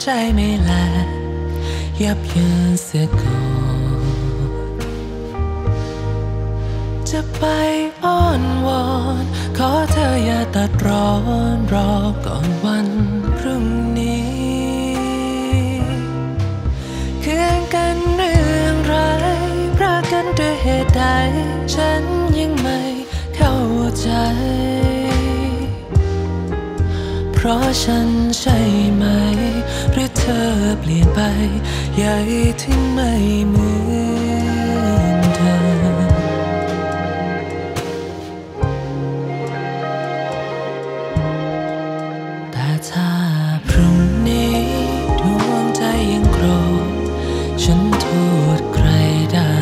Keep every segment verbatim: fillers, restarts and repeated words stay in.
ใจไม่แลยับเยินเสียก่อนจะไปอ้อนวอนขอเธออย่าตัดร้อนรอก่อนวันพรุ่งนี้เคืองกันเรื่องไรรักกันด้วยเหตุใดฉันยังไม่เข้าใจเพราะฉันใช่ไหมหรือเธอเปลี่ยนไปใหญ่ถึงไม่เหมือนเดิมแต่ถ้าพรุ่งนี้ดวงใจยังโกรธฉันโทษใครได้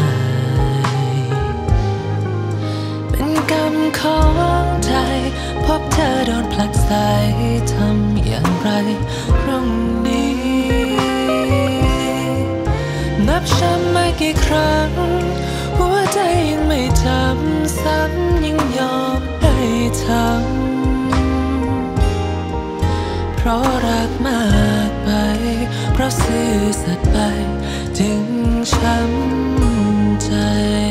เป็นกรรมของใจพบเธอโดนผลักใส่ทำอย่างไรพรุ่งนี้นับช้ำไม่กี่ครั้งหัวใจยังไม่จำซ้ำยังยอมให้ทำเพราะรักมากไปเพราะซื่อสัตย์ไปจึงช้ำใจ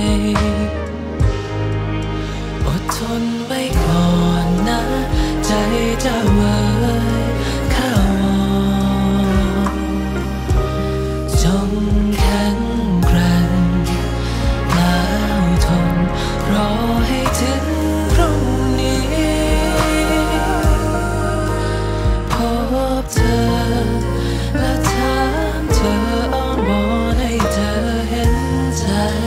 อดทนไว้ก่อนนะใจจะเว้ยเข้าจงแข็งแกร่งแล้วทนรอให้ถึงพรุ่งนี้พบเธอและถามเธออ้อนวอนให้เธอเห็นใจ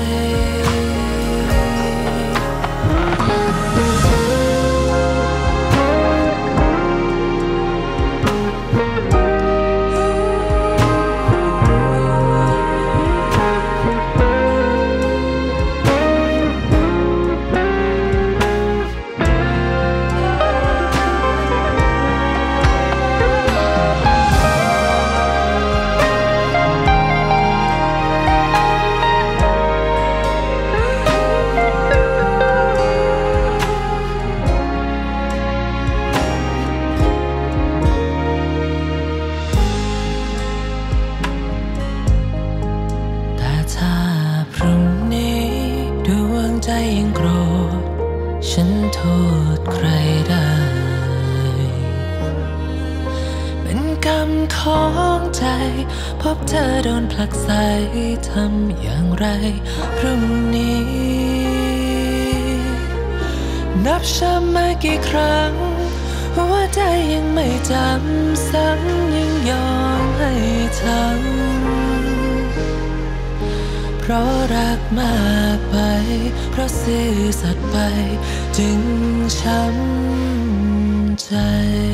ใจยังโกรธฉันโทษใครได้เป็นกรรมของใจพบเธอโดนผลักใส่ทำอย่างไรพรุ่งนี้นับช้ำมากี่ครั้งหัวใจยังไม่จำซ้ำยังยอมให้ทำเพราะรักมากไปเพราะซื่อสัตย์ไปจึงช้ำใจ